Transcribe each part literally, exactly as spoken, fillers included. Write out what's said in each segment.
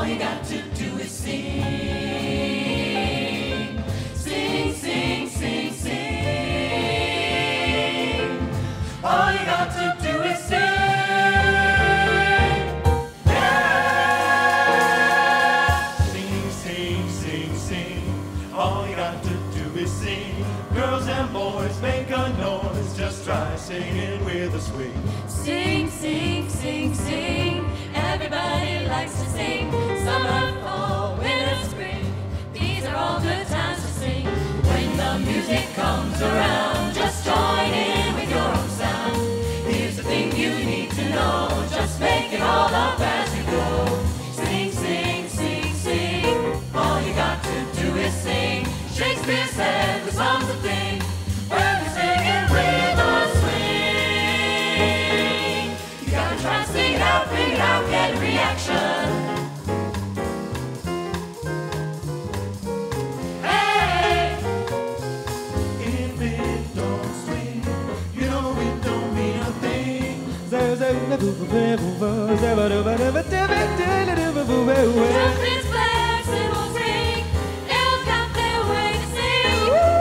All you got to do is sing. Sing, sing, sing, sing. All you got to do is sing. Yeah. Sing, sing, sing, sing. All you got to do is sing. Girls and boys, make a noise. Just try singing with a swing. Sing, sing, sing, sing. Everybody likes to sing. Summer, fall, winter, spring. These are all good times to sing. When the music comes around, just join in with your own sound. Here's the thing you need to know. Just make it all up as you go. Sing, sing, sing, sing. All you got to do is sing. Shakespeare said the song's a thing. When you're singing with a swing, you gotta try to sing it out, bring it out, get a reaction. Hey! If it don't swing, you know it don't mean a thing. Trumpets blare, cymbals ring. Elves got their way to sing.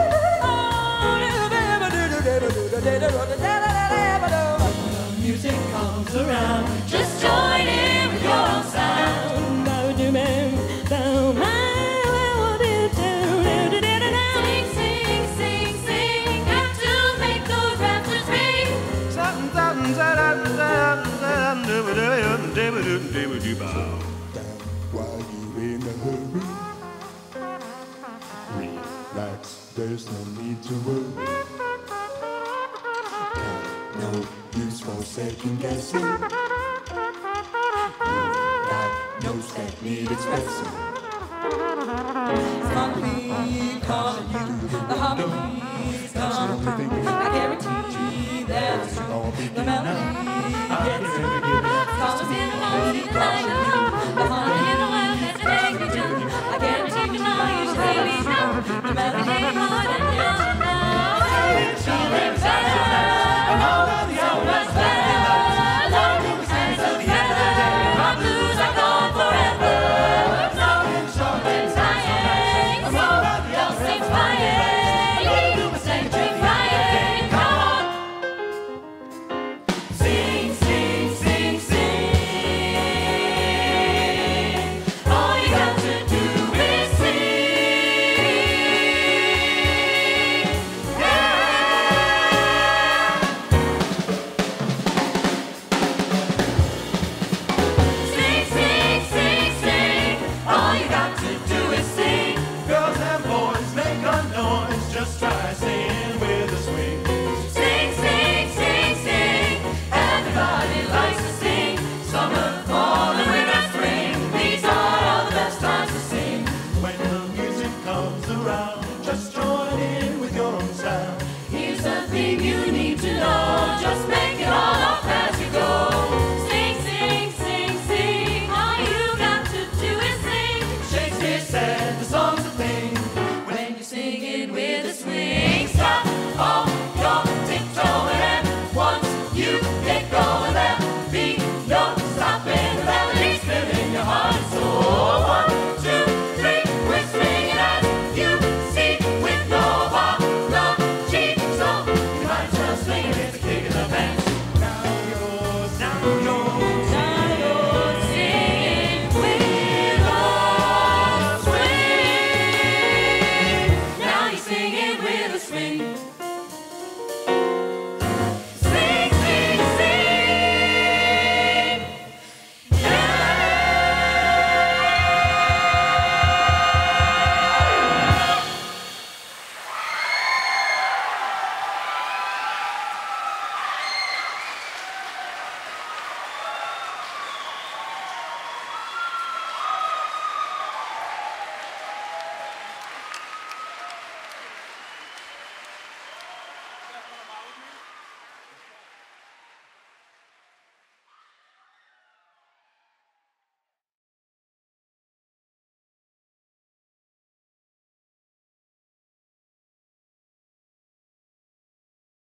When the music comes around, Just join in with your own sound. Sing, sing, sing, sing. Got to make those rafters ring. While you in a hurry, relax, there's no need to worry. No use for second guessing. Got notes that need expressing. Harmony calling you. The harmony's coming. I guarantee that the melody gets calls in the morning light.